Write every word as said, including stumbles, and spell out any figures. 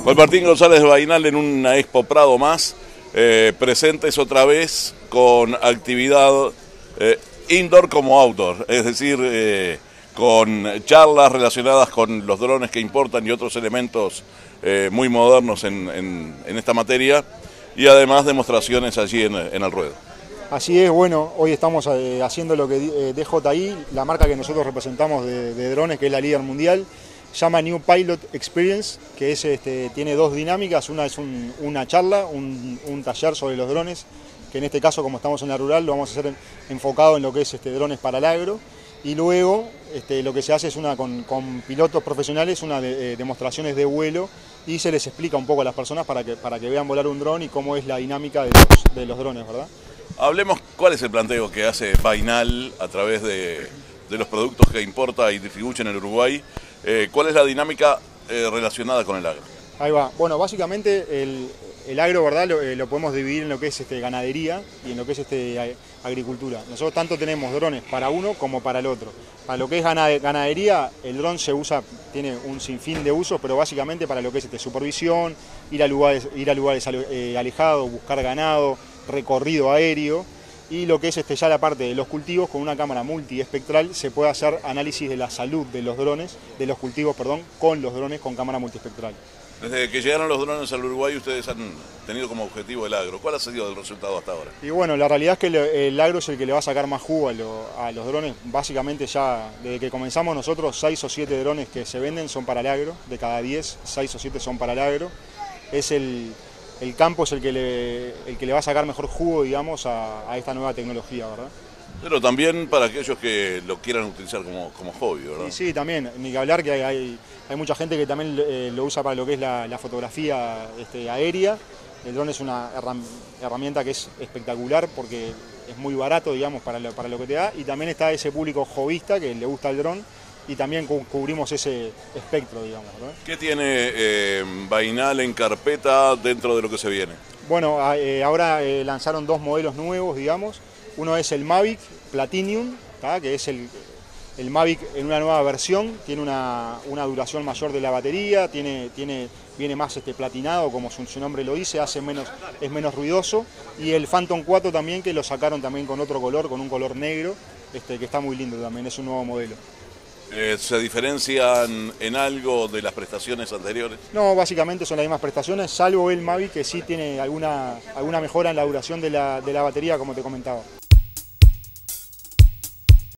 Juan Martín González de Bainal en una Expo Prado más, eh, presentes otra vez con actividad eh, indoor como outdoor, es decir, eh, con charlas relacionadas con los drones que importan y otros elementos eh, muy modernos en, en, en esta materia, y además demostraciones allí en, en el ruedo. Así es, bueno, hoy estamos eh, haciendo lo que eh, D J I, la marca que nosotros representamos de, de drones, que es la líder mundial, llama New Pilot Experience, que es, este, tiene dos dinámicas. Una es un, una charla, un, un taller sobre los drones, que en este caso, como estamos en la rural, lo vamos a hacer en, enfocado en lo que es este, drones para el agro. Y luego este, lo que se hace es una con, con pilotos profesionales, una de, eh, demostraciones de vuelo, y se les explica un poco a las personas para que, para que vean volar un dron y cómo es la dinámica de los, de los drones, ¿verdad? Hablemos cuál es el planteo que hace Bainal a través de, de los productos que importa y distribuye en el Uruguay. Eh, ¿Cuál es la dinámica eh, relacionada con el agro? Ahí va. Bueno, básicamente el, el agro, ¿verdad? Lo, eh, lo podemos dividir en lo que es este, ganadería y en lo que es este, agricultura. Nosotros tanto tenemos drones para uno como para el otro. Para lo que es ganadería, el dron se usa, tiene un sinfín de usos, pero básicamente para lo que es este, supervisión, ir a lugares, ir a lugares eh, alejados, buscar ganado, recorrido aéreo. Y lo que es este, ya la parte de los cultivos, con una cámara multiespectral se puede hacer análisis de la salud de los drones, de los cultivos, perdón, con los drones con cámara multiespectral. Desde que llegaron los drones al Uruguay, ustedes han tenido como objetivo el agro. ¿Cuál ha sido el resultado hasta ahora? Y bueno, la realidad es que el, el agro es el que le va a sacar más jugo a, lo, a los drones. Básicamente ya desde que comenzamos nosotros, seis o siete drones que se venden son para el agro. De cada diez, seis o siete son para el agro. Es el... El campo es el que, le, el que le va a sacar mejor jugo, digamos, a, a esta nueva tecnología, ¿verdad? Pero también para aquellos que lo quieran utilizar como, como hobby, ¿verdad? Y sí, también, ni que hablar que hay, hay, hay mucha gente que también eh, lo usa para lo que es la, la fotografía este, aérea. El dron es una herramienta que es espectacular porque es muy barato, digamos, para lo, para lo que te da. Y también está ese público hobbyista que le gusta el dron. Y también cubrimos ese espectro, digamos, ¿no? ¿Qué tiene eh, Bainal en carpeta dentro de lo que se viene? Bueno, eh, ahora eh, lanzaron dos modelos nuevos, digamos. Uno es el Mavic Platinum, ¿tá? Que es el, el Mavic en una nueva versión, tiene una, una duración mayor de la batería, tiene, tiene, viene más este, platinado, como su, su nombre lo dice, hace menos, es menos ruidoso. Y el Phantom cuatro también, que lo sacaron también con otro color, con un color negro, este, que está muy lindo también, es un nuevo modelo. Eh, ¿Se diferencian en algo de las prestaciones anteriores? No, básicamente son las mismas prestaciones, salvo el Mavic, que sí tiene alguna, alguna mejora en la duración de la, de la batería, como te comentaba.